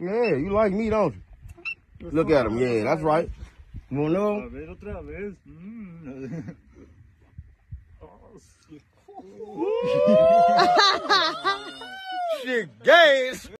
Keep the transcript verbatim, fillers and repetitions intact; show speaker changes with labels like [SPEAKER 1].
[SPEAKER 1] Yeah, you like me, don't you? Look at him. Yeah, that's right. You want to know?
[SPEAKER 2] A ver otra vez. Mm.
[SPEAKER 1] Shit, gay.